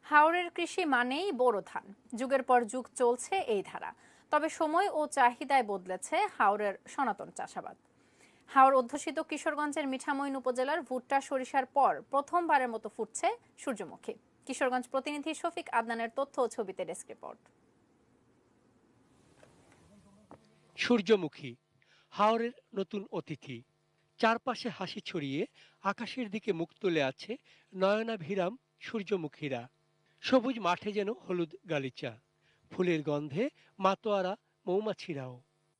হাওরের কৃষি মানেই বোরো ধান। যুগের পর যুগ চলছে এই ধারা। তবে সময় ও চাহিদায় বদলেছে হাওরের সনাতন চাষাবাদ। হাওর অধ্যুষিত কিশোরগঞ্জের মিঠামইন উপজেলার ভুট্টা সরিষার পর প্রথমবারের মতো ফুটছে সূর্যমুখী। কিশোরগঞ্জ প্রতিনিধি শফিক আদনানের তথ্য ও ছবিতে ডেস্ক রিপোর্ট। সূর্যমুখী হাওরের নতুন অতিথি। চারপাশে হাসি ছড়িয়ে আকাশের দিকে মুখ তুলে আছে নয়নাভিরাম সূর্যমুখীরা। সবুজ মাঠে যেন হলুদ গালিচা, ফুলের গন্ধে মাতোয়ারা মৌমাছিরাও।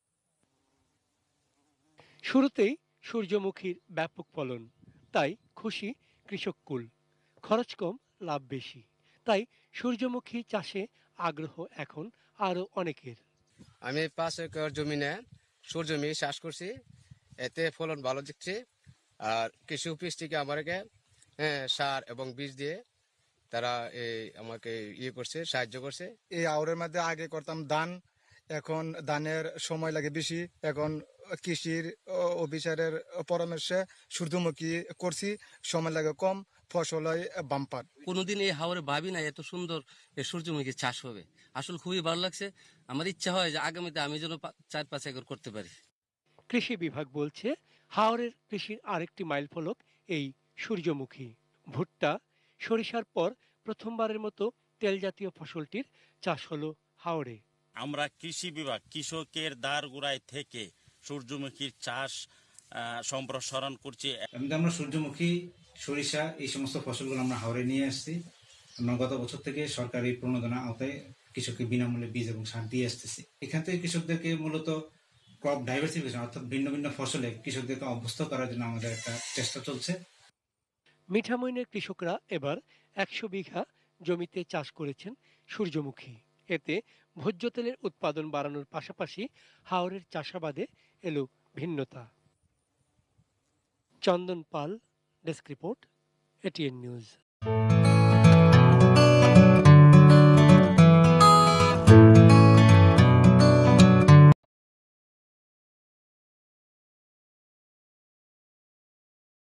শুরুতেই সূর্যমুখীর ব্যাপক ফলন, তাই খুশি কৃষককুল। খরচ কম, লাভ বেশি, তাই সূর্যমুখী চাষে আগ্রহ এখন আরো অনেকের। আমি 5 একর জমিনে সূর্যমুখী চাষ করছি, এতে ফলন ভালো দিচ্ছে। আর কৃষি অফিস থেকে আমাকে সার এবং বীজ দিয়ে তারা আমাকে করছে, সাহায্য করছে। এই আউরের মধ্যে আগে করতাম ধান, এখন ধানের সময় লাগে বেশি। এখন কৃষির অফিসারের পরামর্শে সূর্যমুখী করছি, সময় লাগে কম, ফসল হয় বাম্পার। কোনোদিন এই হাওরে ভাবি না এত সুন্দর এই সূর্যমুখী চাষ হবে। আসলে খুবই ভালো লাগছে। আমার ইচ্ছা হয় যে আগামীতে আমি যেন 4-5 একর করতে পারি। কৃষি বিভাগ বলছে হাওরের কৃষির আরেকটি মাইল ফলক এই সূর্যমুখী। ভুট্টা সরিষার পর প্রথমবারের মতো তেল জাতীয় ফসলটির চাষ হলো হাওরে। আমরা কৃষি বিভাগ কৃষকের দ্বার গোড়ায় থেকে সূর্যমুখীর চাষ সম্প্রসারণ করছি। আমরা সূর্যমুখী, সরিষা এই সমস্ত ফসলগুলো আমরা হাওরে নিয়ে আসছি। আমরা গত বছর থেকে সরকারি প্রণোদনা আওতায় কৃষককে বিনামূল্যে বীজ এবং সার দিয়ে আসতেছি। এখান থেকে কৃষকদেরকে মূলত ক্রপ ডাইভার্সিফিকেশন অর্থাৎ ভিন্ন ভিন্ন ফসলে কৃষকদেরকে অভ্যস্ত করার জন্য আমাদের একটা চেষ্টা চলছে। মিঠামইনের কৃষকরা এবার 100 বিঘা জমিতে চাষ করেছেন সূর্যমুখী। এতে ভোজ্য তেলের উৎপাদন বাড়ানোর পাশাপাশি হাওরের চাষাবাদে এলো ভিন্নতা। Chandan Pal, desk report, ATN news.